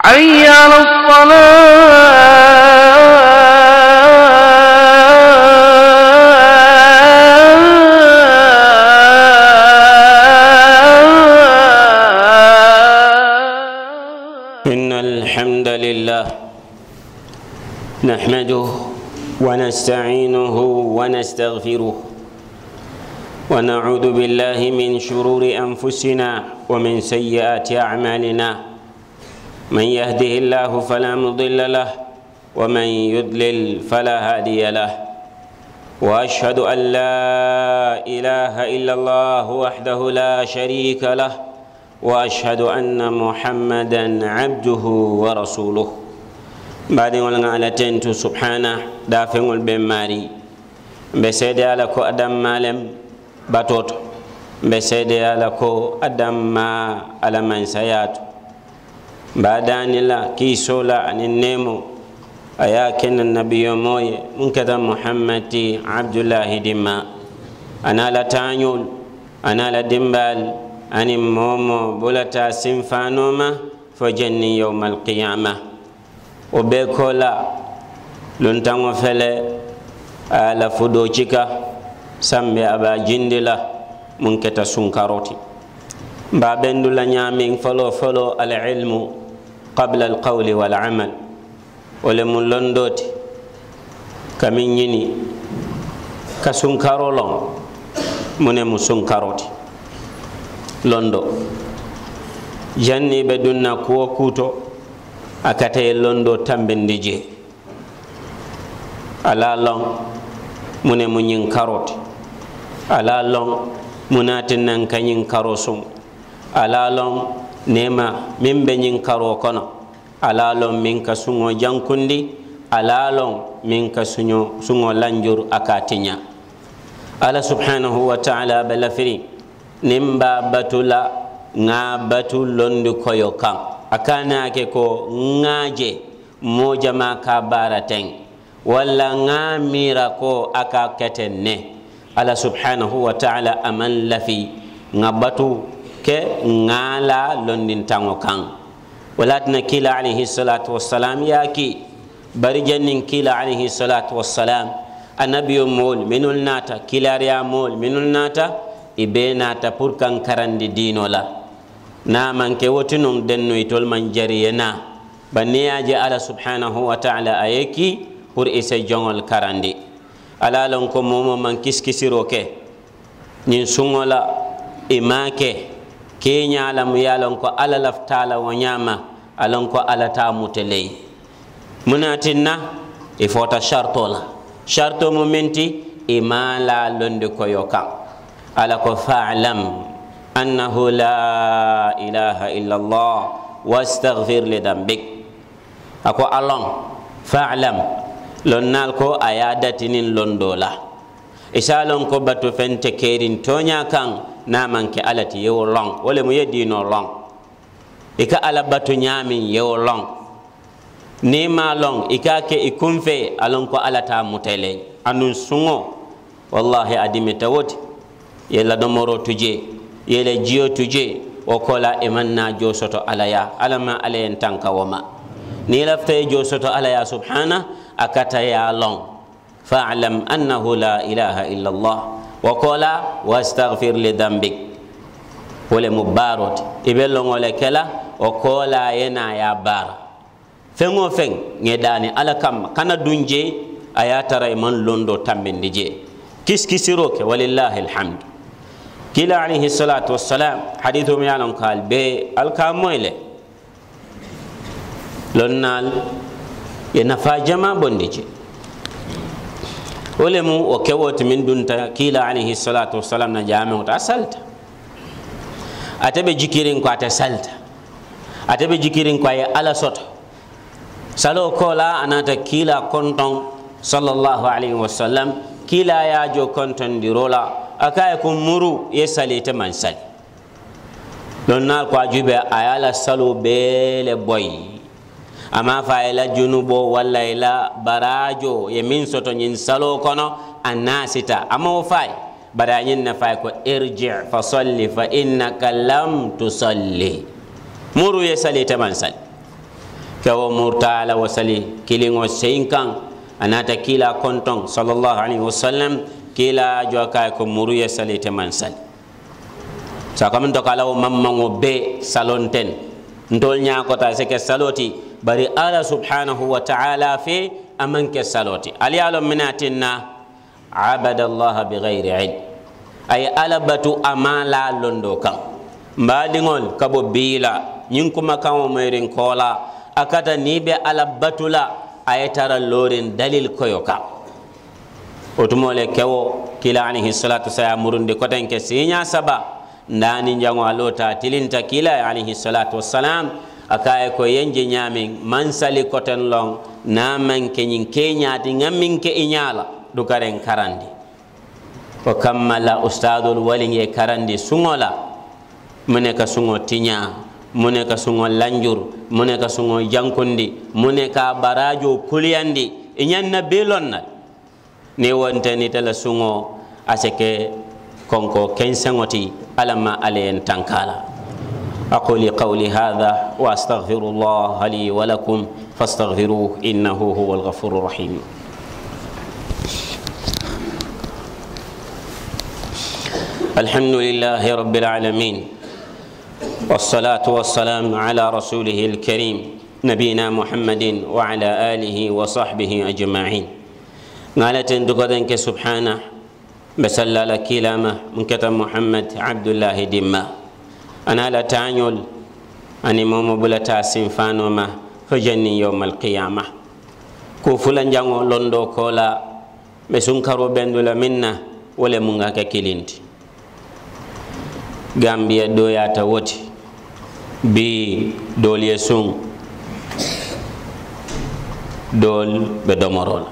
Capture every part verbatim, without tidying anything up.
حي على الصلاة. إن الحمد لله نحمده ونستعينه ونستغفره ونعوذ بالله من شرور أنفسنا ومن سيئات أعمالنا. من يهده الله فلا مضل له ومن يضلل فلا هادي له. وأشهد أن لا إله إلا الله وحده لا شريك له وأشهد أن محمدا عبده ورسوله. بعد ولنا على تنتو سبحانه دافع البماري بسيد على كو أدم مالم باتوت بسيد على كو أدم ما على من سيات بعدان الله كي سولا عن النمو أياكن النبي موي منكذا محمد عبد الله دما أنا لا تانيول أنا لا دمبال أني مومو بولتا سنفانوما فجني يوم القيامة وبيكولا لنتانو فلي على فدوشيكا سامبي أبا جندلا منكتا سنكاروتي بابندو لنيامين فلو فلو العلم قبل القول والعمل ولمن لندوتي كمين يني كسنكارو لون منمو سنكاروتي londo janni be dunna ko kuto akate londo tambende je ala long mune munyin karoti ala long munatin nan kanyin karosum ala long nema mimbe nyin karo kono ala long min ka sungo jankundi ala long min ka sunyo sungo lanjur akatinya. Ala subhanahu wa ta'ala balafiri nimba batula nga batul londi koyo kan akana ke ko ngaje moja ma ka barateng wala nga mira ko aka ketenne. Ala subhanahu wa ta'ala aman lafi nga batu ke ngala londin tango kan walatna kila alayhi salatu wassalam yaki bari jannin kila alayhi salatu wassalam annabiyo mol minul nata kila riya mol minul nata ibena ta pour kan karandi dino la na manke wotinum denno itol man jariyena baniyaje ala subhanahu wa ta'ala ayeki pour ise jongol karandi ala lon ko momo man kiskisiro ke nin sungola imake kenya ala mu yalon ko ala laftala wanyama alon ko ala ta mutele munatinna e fota shartola sharto momenti imala londe ko yoka ala ko fa'lam annahu la ilaha illa Allah wastaghfir li dhanbik ako alon fa'lam lonnal ko ayadatinin londola isalon ko batu fente kerin tonya kan namanke alati yewo long wala mu yedino long ika ala batu nyami yewo long ni ma long ika ke ikumfe alon ko alata mutele anun sungo wallahi adimi tawoti yela domoro tuje yela jiyo tuje o kola emanna jo soto alaya alama alayen tanka wama ni lafta jo soto alaya subhana akata ya long fa'lam annahu la ilaha illa Allah wa kola wastaghfir li dhanbik wala mubarot ibello ngole kala o kola yena ya bar fengo feng ngedani alakam kana dunje ayatara man londo tambende je kiskisiroke walillahi alhamd. Kila alayhi salatu wassalam hadithu miyanon kal be alkamoyle lonnal yenafa jama bondije olemu o kewot min dunta kila alayhi salatu wassalam na jame ta salta atabe jikirin ko ata salta atabe jikirin ko ay ala soto salo kola anata kila konton sallallahu alayhi wasallam kila ya jo konton dirola akay ko muru yesalite man sal don na ko ajube ayala salo bele boy ama fa ila junubo walla ila barajo ye min soto nyin salo kono anasita ama fa barañin na fay ko irji' fa salli fa innaka lam tusalli muru ye sali taman sal kawo murtala wasali kilingo seinkan anata kila konton sallallahu alaihi wasallam kila joka ko muru ya sali te man sali sakam to kala o mammango be salonten ndol nya ko ta se ke saloti bari ala subhanahu wa ta'ala fi amanke saloti ali alo minatinna abada allah bighairi ilm ay alabatu amala londo kan mbadingol kabo bila nyin kuma kan o mayrin kola akata nibe alabatula ayatara lorin dalil koyoka otumole kewo kila alayhi salatu wasalam murundi kotenke sinya saba ndani jango alota tilinta kila alayhi salatu wasalam akaye ko yenje nyamin mansali koten long na man kenyin kenya ti ngamin ke inyala dukaren karandi ko kammala ustadul wali ye karandi sungola mune ka sungo tinya mune ka sungo lanjur mune ka sungo jankundi mune ka barajo kuliyandi inyanna belonna ni wontani tala sungo aseke konko kensangoti alama alen tankala aquli qawli hadha wa astaghfirullah li wa lakum fastaghfiruhu innahu huwal ghafurur rahim alhamdulillahi rabbil alamin والصلاة والسلام على رسوله الكريم نبينا محمد وعلى آله وصحبه أجمعين قالت دقدنك سبحانه بسلل كلامه من كتب محمد عبد الله دمه أنا لا تعنيل أني مومو بلتا سنفانوما فجني يوم القيامة كوفلا جانو لندو كولا بسنكرو بندولا منا ولا منغاك كيلينت Gambia doyata woti bi dol yesung dol be domorol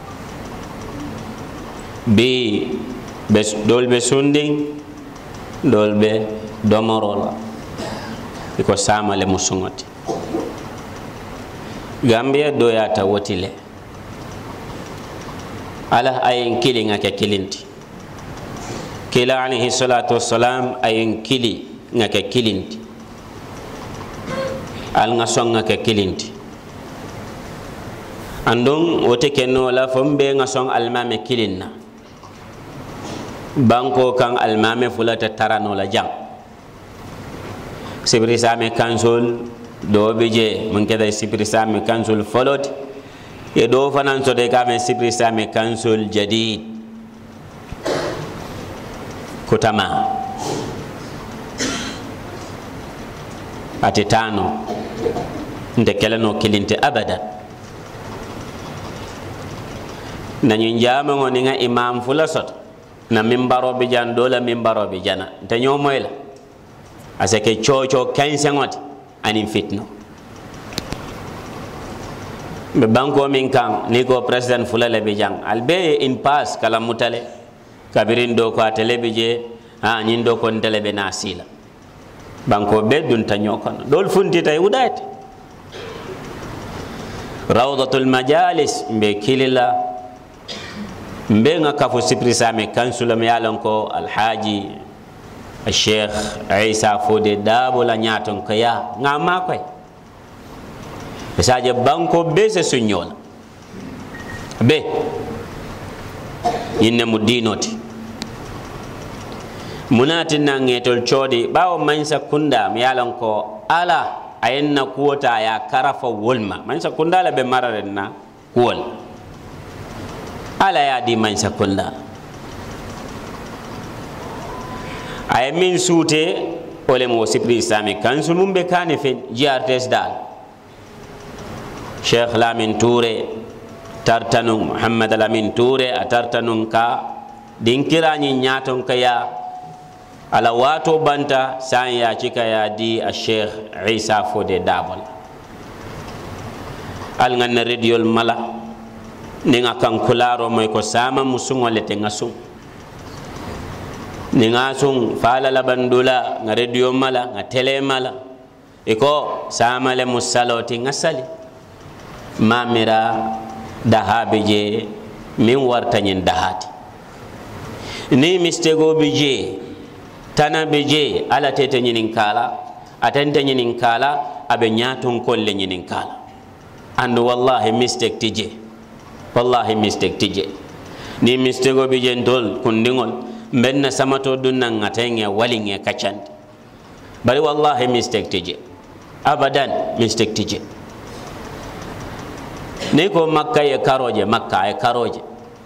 bi be dol be sunding dol be domorol iko samale musungoti Gambia doyata woti le ala ayen kilinga ke kilinti kila alayhi salatu wassalam ayen kili ngake kilinti al ngasong ngake kilinti andong wote kenno la fombe ngasong almame kilinna banko kan almame fulata tarano la jang sibri same kansul do beje mun keda sibri same kansul folot e do fanan so de kame sibri same kansul jadid kutama ati tano ndekele no kilinte abada nanyu njama ngoni nga imam fulasot na mimbaro bi jan dola mimbaro bi jana te nyomoyla aseke chocho kense ngoti ani fitno be banko min kan ni ko president fulale bi jang albe in pass kala mutale kabirin do ko telebije ha nyin do ko telebe nasila banko bedun tanyokono dol funti tay udate rawdatul majalis be kilila mbe nga kafu siprisame kansula me yalon ko alhaji Sheikh Isa Fode Dabo la nyaton ko ya ngama koy besaje banko be se sunyola be inne mu dinoti munati nangetol chodi bawo mansa kunda mi yalan ko ala ayenna kuota ya karafa wolma mansa kunda la be mararenna kuol ala ya di mansa kunda ay min sute ole mo sipri islamic kansul mumbe kane fe jiartes dal Sheikh Lamin Touré tartanung Muhammad Lamin Touré atartanung ka dinkirani nyaton kaya ala wato banta san ya cika ya di a Sheikh Isa Fode Dabo al nganna rediol mala ninga kan kularo moy ko sama musungole te ngasum ninga sung fala la bandula nga radio mala nga tele mala iko sama le musaloti ngasali mamira dahabe je min warta nyen dahati ni mistego bije tana beje ala tete nyinin kala atante nyinin kala abe nyaton kolle nyinin kala and wallahi mistake tije wallahi mistake tije ni mistake go bi jentol kundingol benna samato dunna ngatenge walinge kacandi bari wallahi mistake tije abadan mistake tije ni ko makka ye karoje makka e karoje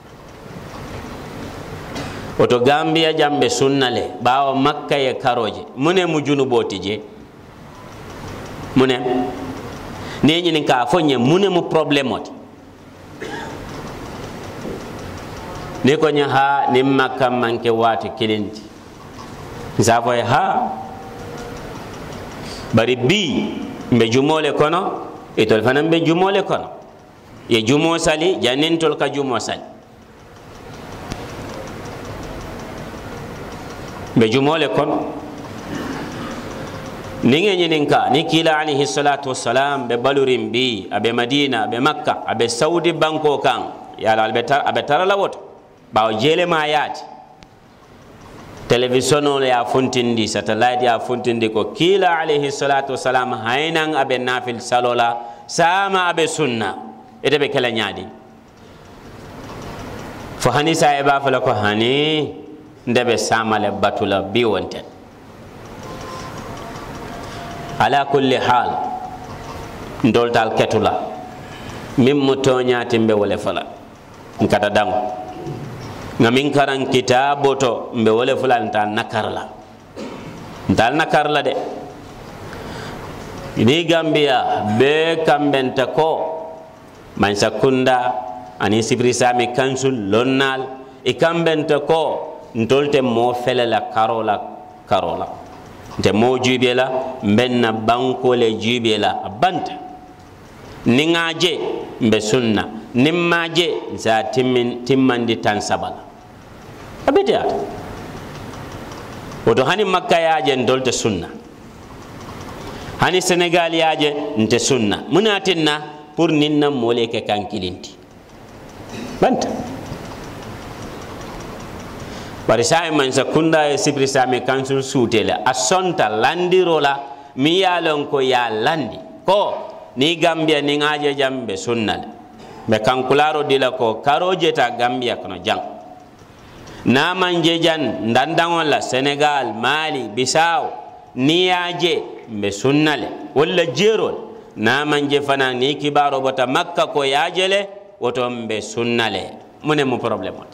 oto Gambia jambe sunnale bawo makka ye karoje mune mu junubo tije mune ni ñini ka fonye mune mu problème oti ni ko nya ha ni makka manke wati kilinti safo ha bari bi mbe jumole kono itol fanam be jumole kono ye jumo sali janintol ka jumo sali be jumole kono ninge nyininka ni kila alayhi salatu wassalam be balurim bi abe Madina abe Makka abe Saudi banko kan yala albetar abe tarala woto bawo jele ma yaati television ya funtindi satellite ya funtindi ko kila alayhi salatu wassalam haynan abe nafil salola sama abe sunna ede be kala nyaadi fo hani sa e ba fala ko hani ndebe samale batula bi wonten ala kulli hal ndoltal ketula mim mutoñati mbe wole fala nkata dango ngamin karan kitabo to mbe wole fala nta nakarla ntal nakarla de ni Gambia be kambenta ko man sakunda ani sibri sami kansul lonnal e kambenta ko ntolte mo felela karola karola nte mo jubela mbenna banko le jubela banta ningaje mbe sunna nimmaje za timmin timmandi tan sabala abetiat oto hani makka yaje ndolte sunna hani Senegal yaje nte sunna munatinna pour ninna moleke kankilinti banta bari sai man sakunda e sibri sami kansul sutele asonta landirola mi yalon ko ya landi ko ni Gambia ni ngaje jambe sunnal be kankularo dila ko karoje ta Gambia kono jang na manje jan ndandangon la Senegal Mali Bissau ni yaje be sunnale wala jerol na manje fana ni kibaro bota Makka ko yajele woto be sunnale mune mu problème oti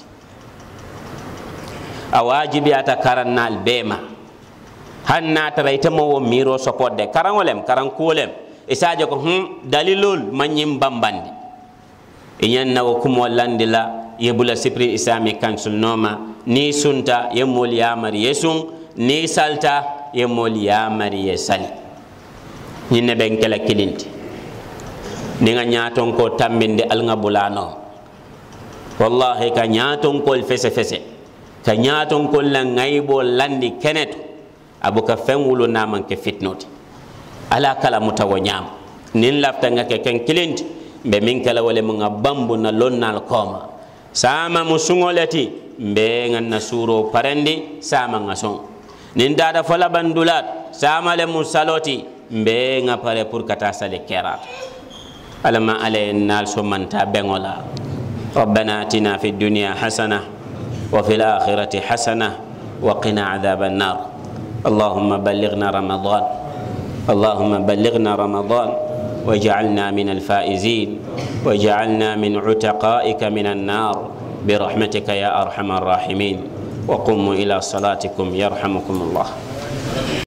a wajibi ata karannal bema hanna taraita mo wo miro sopodde karangolem karankolem isaje ko hum dalilul manyim bambandi inyanna wo kumo landila yebula sipri isami kansul noma ni sunta yemol yamari yesun ni salta yemol yamari yesali nyinne ben kala kilinti ni nga nyaton ko tambinde alnga bulano wallahi ka nyaton ko fese fese ka nyaton ko la ngaybo landi keneto abuka fenwulu naman ke fitnoti ala kala mutawo nyam nin lafta nga ke ken kilinti be min kala wala mun bambu na lonnal koma sama musungolati be nganna suro parandi sama ngason nin dada fala bandulat sama le musaloti be nga pare pour kata sale kerat alama alayna sumanta bengola ربنا آتنا في الدنيا حسنة وفي الآخرة حسنة وقنا عذاب النار اللهم بلغنا رمضان اللهم بلغنا رمضان وجعلنا من الفائزين وجعلنا من عتقائك من النار برحمتك يا أرحم الراحمين وقوموا إلى صلاتكم يرحمكم الله.